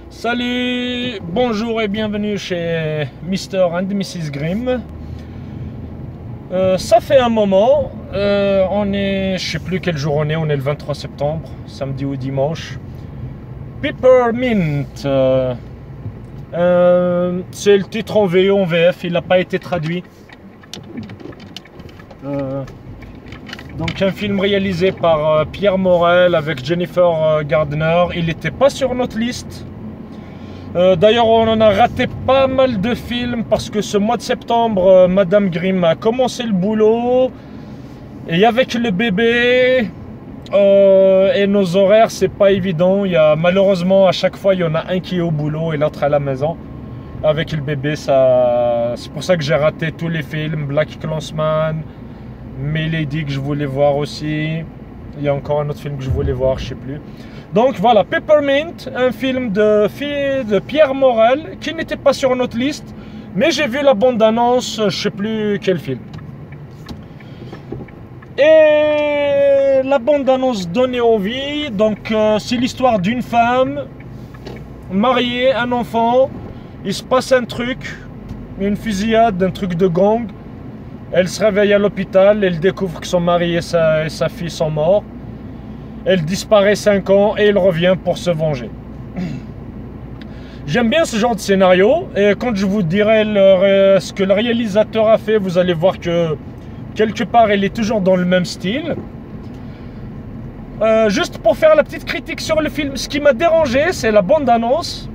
Salut, bonjour et bienvenue chez Mr. and Mrs. Grimm. Ça fait un moment, on est, je sais plus quel jour on est le 23 septembre, samedi ou dimanche. Peppermint, c'est le titre en VO, en VF, il n'a pas été traduit. Donc un film réalisé par Pierre Morel avec Jennifer Gardner, il n'était pas sur notre liste. D'ailleurs, on en a raté pas mal de films parce que ce mois de septembre, Madame Grimm a commencé le boulot et avec le bébé et nos horaires, c'est pas évident. Malheureusement, à chaque fois, il y en a un qui est au boulot et l'autre à la maison. Avec le bébé, c'est pour ça que j'ai raté tous les films. Black Clansman, Milady que je voulais voir aussi. Il y a encore un autre film que je voulais voir, je sais plus. Donc voilà, Peppermint, un film de Pierre Morel qui n'était pas sur notre liste, mais j'ai vu la bande-annonce, je sais plus quel film. Et la bande-annonce donnait envie. Donc c'est l'histoire d'une femme mariée, un enfant. Il se passe un truc, une fusillade, un truc de gang. Elle se réveille à l'hôpital, elle découvre que son mari et sa fille sont morts. Elle disparaît 5 ans et elle revient pour se venger. J'aime bien ce genre de scénario et quand je vous dirai ce que le réalisateur a fait, vous allez voir que quelque part il est toujours dans le même style. Juste pour faire la petite critique sur le film, ce qui m'a dérangé, c'est la bande-annonce.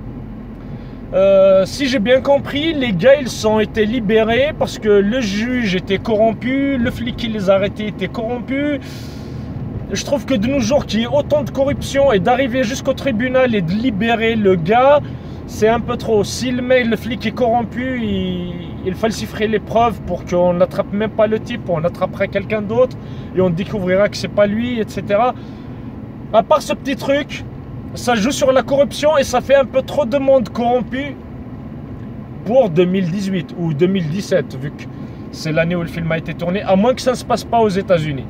Si j'ai bien compris, les gars ils ont été libérés parce que le juge était corrompu, le flic qui les a arrêtés était corrompu. Je trouve que de nos jours, qu'il y ait autant de corruption et d'arriver jusqu'au tribunal et de libérer le gars, c'est un peu trop. Si le flic est corrompu, il falsifierait les preuves pour qu'on n'attrape même pas le type, on attraperait quelqu'un d'autre et on découvrira que c'est pas lui, etc. À part ce petit truc, ça joue sur la corruption et ça fait un peu trop de monde corrompu pour 2018 ou 2017, vu que c'est l'année où le film a été tourné, à moins que ça ne se passe pas aux États-Unis.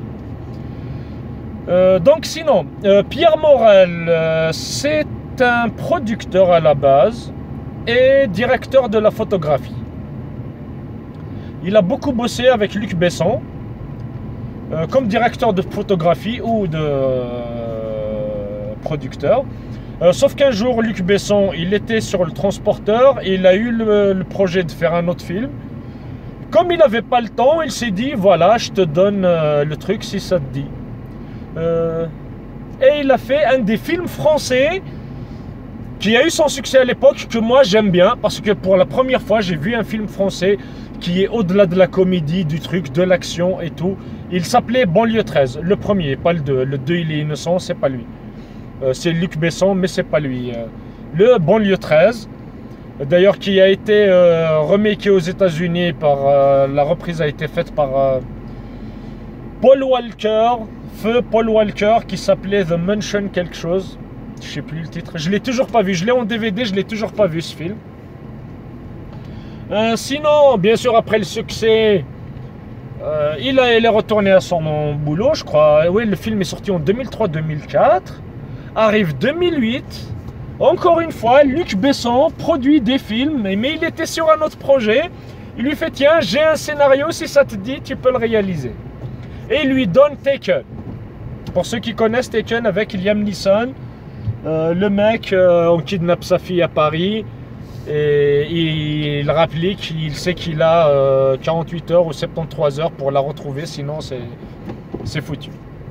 Donc sinon, Pierre Morel, c'est un producteur à la base et directeur de la photographie. Il a beaucoup bossé avec Luc Besson comme directeur de photographie ou de producteur. Sauf qu'un jour, Luc Besson, il était sur le transporteur et il a eu le projet de faire un autre film. Comme il n'avait pas le temps, il s'est dit, voilà, je te donne le truc si ça te dit. Et il a fait un des films français qui a eu son succès à l'époque, que moi j'aime bien, parce que pour la première fois j'ai vu un film français qui est au-delà de la comédie, du truc, de l'action et tout. Il s'appelait Banlieue 13, le premier, pas le 2. Le 2 il est innocent, c'est pas lui. C'est Luc Besson, mais c'est pas lui. Le Banlieue 13, d'ailleurs qui a été remaké aux États-Unis par la reprise a été faite par Paul Walker, feu Paul Walker, qui s'appelait The Mansion quelque chose. Je sais plus le titre. Je l'ai toujours pas vu. Je l'ai en DVD, je l'ai toujours pas vu ce film. Sinon, bien sûr, après le succès, il est retourné à son boulot, je crois. Oui, le film est sorti en 2003-2004. Arrive 2008. Encore une fois, Luc Besson produit des films, mais il était sur un autre projet. Il lui fait, tiens, j'ai un scénario, si ça te dit, tu peux le réaliser. Et il lui donne Taken. Pour ceux qui connaissent Taken avec Liam Neeson, le mec, on kidnappe sa fille à Paris et il rapplique, il sait qu'il a 48 heures ou 73 heures pour la retrouver, sinon c'est foutu.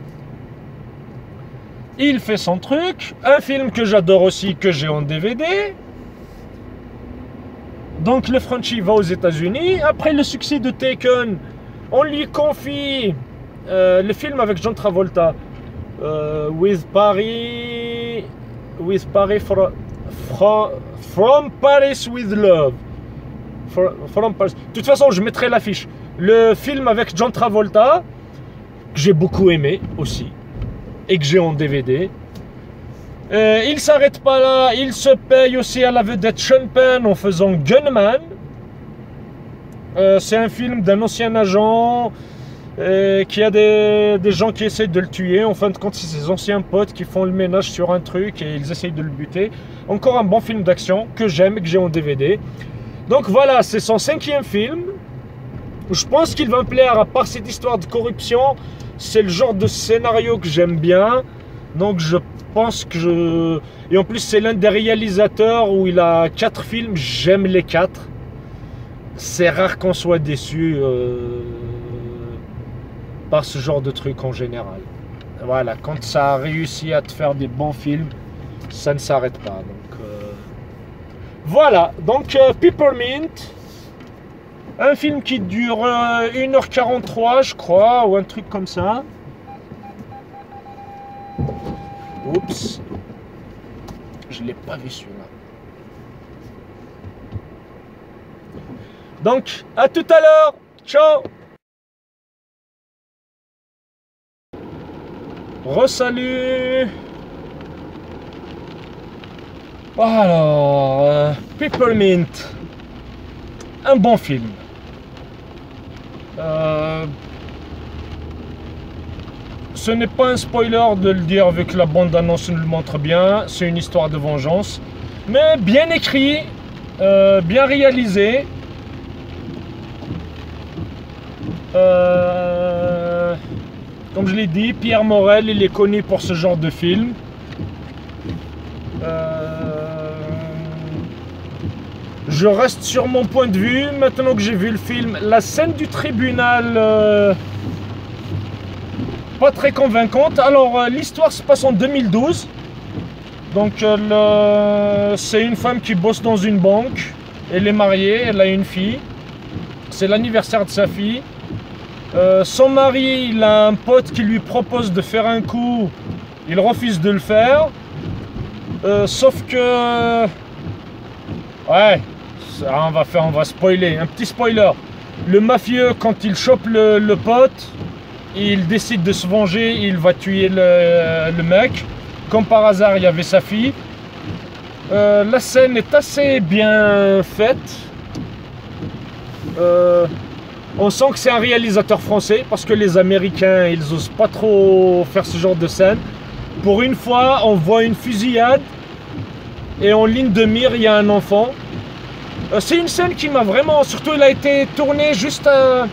Il fait son truc, un film que j'adore aussi, que j'ai en DVD. Donc le Frenchie va aux États-Unis. Après le succès de Taken, on lui confie le film avec John Travolta, with Paris from Paris with Love. From Paris. De toute façon, je mettrai l'affiche. Le film avec John Travolta, que j'ai beaucoup aimé aussi, et que j'ai en DVD. Il s'arrête pas là, il se paye aussi à la vedette Sean Penn en faisant Gunman. C'est un film d'un ancien agent qu'il y a des gens qui essayent de le tuer. En fin de compte, c'est ses anciens potes qui font le ménage sur un truc et ils essayent de le buter. Encore un bon film d'action que j'aime et que j'ai en DVD. Donc voilà, c'est son 5e film. Je pense qu'il va me plaire, à part cette histoire de corruption. C'est le genre de scénario que j'aime bien. Donc je pense que je... Et en plus, c'est l'un des réalisateurs où il a 4 films. J'aime les 4. C'est rare qu'on soit déçu par ce genre de truc en général. Voilà, quand ça a réussi à te faire des bons films, ça ne s'arrête pas. Donc, voilà, donc Peppermint, un film qui dure 1h43, je crois, ou un truc comme ça. Oups, je ne l'ai pas vu celui-là. Donc, à tout à l'heure. Ciao. Re-salut. Alors, Peppermint. Un bon film. Ce n'est pas un spoiler de le dire vu que la bande-annonce nous le montre bien. C'est une histoire de vengeance. Mais bien écrit, bien réalisé. Comme je l'ai dit, Pierre Morel, il est connu pour ce genre de film. Je reste sur mon point de vue, maintenant que j'ai vu le film. La scène du tribunal, pas très convaincante. Alors, l'histoire se passe en 2012. Donc, c'est une femme qui bosse dans une banque. Elle est mariée, elle a une fille. C'est l'anniversaire de sa fille. Son mari, il a un pote qui lui propose de faire un coup. Il refuse de le faire. Sauf que... Ouais, on va spoiler. Un petit spoiler. Le mafieux, quand il chope le pote, il décide de se venger. Il va tuer le mec. Comme par hasard, il y avait sa fille. La scène est assez bien faite. On sent que c'est un réalisateur français parce que les Américains, ils osent pas trop faire ce genre de scène. Pour une fois, on voit une fusillade et en ligne de mire, il y a un enfant. C'est une scène qui m'a vraiment... Surtout, elle a été tournée juste... pas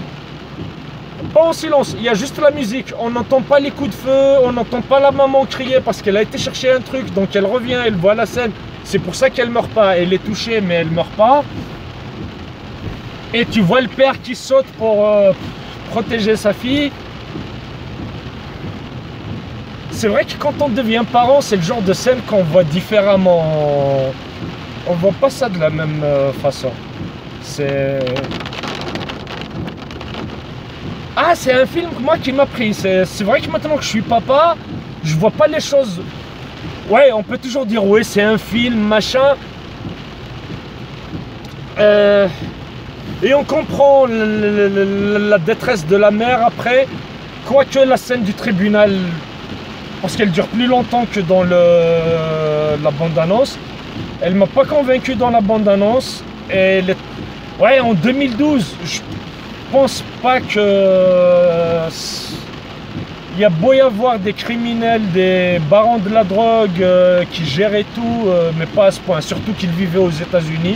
en silence, il y a juste la musique. On n'entend pas les coups de feu, on n'entend pas la maman crier parce qu'elle a été chercher un truc. Donc elle revient, elle voit la scène. C'est pour ça qu'elle meurt pas. Elle est touchée, mais elle meurt pas. Et tu vois le père qui saute pour protéger sa fille. C'est vrai que quand on devient parent, c'est le genre de scène qu'on voit différemment. On voit pas ça de la même façon. C'est... Ah, c'est un film moi qui m'a pris. C'est vrai que maintenant que je suis papa, je vois pas les choses... Ouais, on peut toujours dire, ouais, c'est un film, machin. Et on comprend la détresse de la mère après, quoique la scène du tribunal, parce qu'elle dure plus longtemps que dans la bande-annonce, elle m'a pas convaincu dans la bande-annonce. Ouais, en 2012, je pense pas que... Il y a beau y avoir des criminels, des barons de la drogue qui géraient tout, mais pas à ce point, surtout qu'ils vivaient aux États-Unis.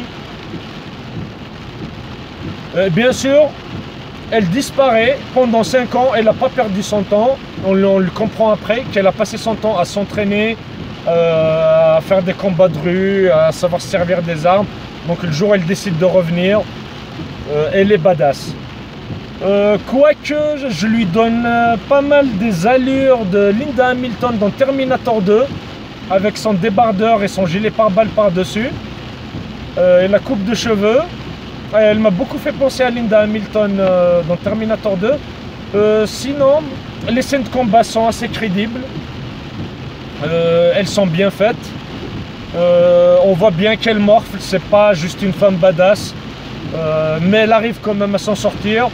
Bien sûr, elle disparaît pendant 5 ans, elle n'a pas perdu son temps. On le comprend après qu'elle a passé son temps à s'entraîner, à faire des combats de rue, à savoir se servir des armes. Donc le jour où elle décide de revenir, elle est badass. Quoique je lui donne pas mal des allures de Linda Hamilton dans Terminator 2, avec son débardeur et son gilet pare-balles par-dessus, et la coupe de cheveux. Elle m'a beaucoup fait penser à Linda Hamilton dans Terminator 2. Sinon, les scènes de combat sont assez crédibles. Elles sont bien faites. On voit bien qu'elle morfle, c'est pas juste une femme badass. Mais elle arrive quand même à s'en sortir.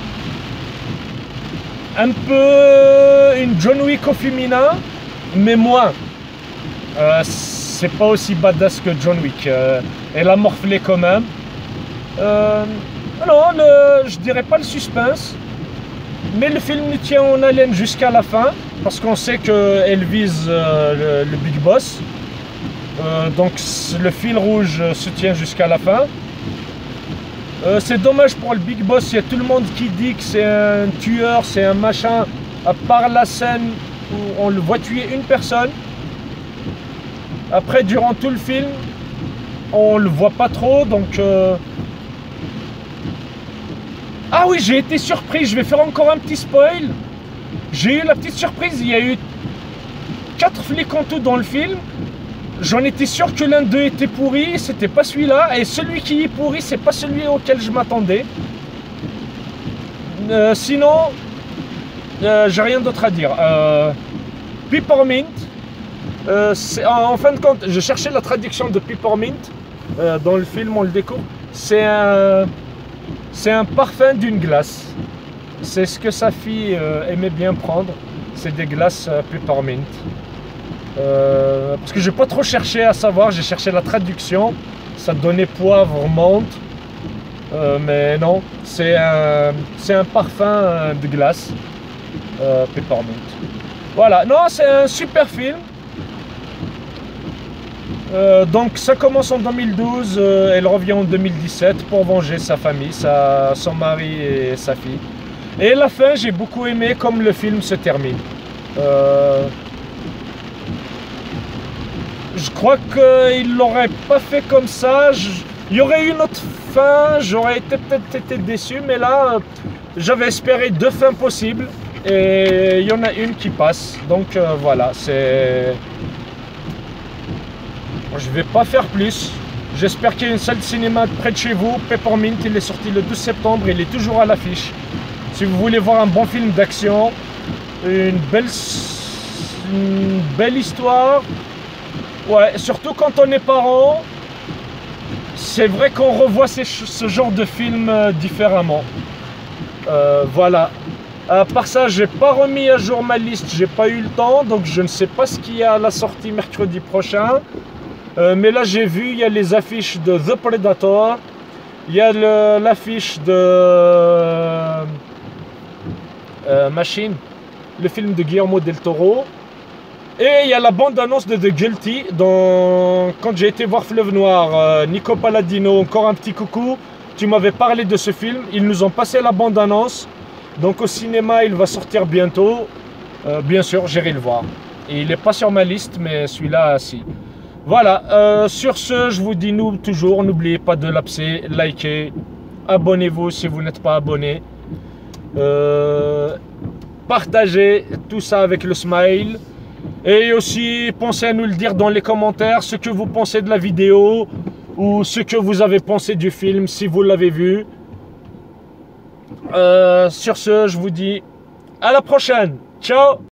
Un peu une John Wick au féminin, mais moins. C'est pas aussi badass que John Wick. Elle a morflé quand même. Non, je dirais pas le suspense. Mais le film nous tient en haleine jusqu'à la fin, parce qu'on sait qu'elle vise le Big Boss. Donc le fil rouge se tient jusqu'à la fin. C'est dommage pour le Big Boss, il y a tout le monde qui dit que c'est un tueur, c'est un machin, à part la scène où on le voit tuer une personne. Après, durant tout le film, on le voit pas trop, donc... Ah oui, j'ai été surpris, je vais faire encore un petit spoil. J'ai eu la petite surprise, il y a eu 4 flics en tout dans le film. J'en étais sûr que l'un d'eux était pourri, c'était pas celui-là. Et celui qui est pourri, c'est pas celui auquel je m'attendais. Sinon, j'ai rien d'autre à dire. Peppermint, en fin de compte, je cherchais la traduction de Peppermint. Dans le film, on le découvre. C'est un parfum d'une glace. C'est ce que sa fille aimait bien prendre. C'est des glaces Peppermint. Parce que j'ai pas trop cherché à savoir, j'ai cherché la traduction, ça donnait poivre, menthe, mais non, c'est un parfum de glace, Peppermint. Voilà, non, c'est un super film. Donc ça commence en 2012, elle revient en 2017 pour venger sa famille, son mari et sa fille. Et la fin, j'ai beaucoup aimé comme le film se termine. Je crois qu'il l'aurait pas fait comme ça. Il y aurait eu une autre fin, j'aurais peut-être été déçu, mais là, j'avais espéré 2 fins possibles et il y en a une qui passe. Donc voilà, c'est... Je vais pas faire plus. J'espère qu'il y a une salle de cinéma près de chez vous. Peppermint, il est sorti le 12 septembre, il est toujours à l'affiche. Si vous voulez voir un bon film d'action, une belle histoire. Ouais, surtout quand on est parent, c'est vrai qu'on revoit ce genre de film différemment. Voilà. À part ça, j'ai pas remis à jour ma liste, j'ai pas eu le temps, donc je ne sais pas ce qu'il y a à la sortie mercredi prochain. Mais là, j'ai vu, il y a les affiches de The Predator, il y a l'affiche de Machine, le film de Guillermo del Toro. Et il y a la bande-annonce de The Guilty. Quand j'ai été voir Fleuve Noir, Nico Palladino, encore un petit coucou, tu m'avais parlé de ce film. Ils nous ont passé la bande-annonce. Donc au cinéma, il va sortir bientôt. Bien sûr, j'irai le voir. Et il n'est pas sur ma liste, mais celui-là, si. Voilà, sur ce, je vous dis toujours, n'oubliez pas de liker, abonnez-vous si vous n'êtes pas abonné. Partagez tout ça avec le smile. Et aussi, pensez à nous le dire dans les commentaires ce que vous pensez de la vidéo ou ce que vous avez pensé du film si vous l'avez vu. Sur ce, je vous dis à la prochaine. Ciao!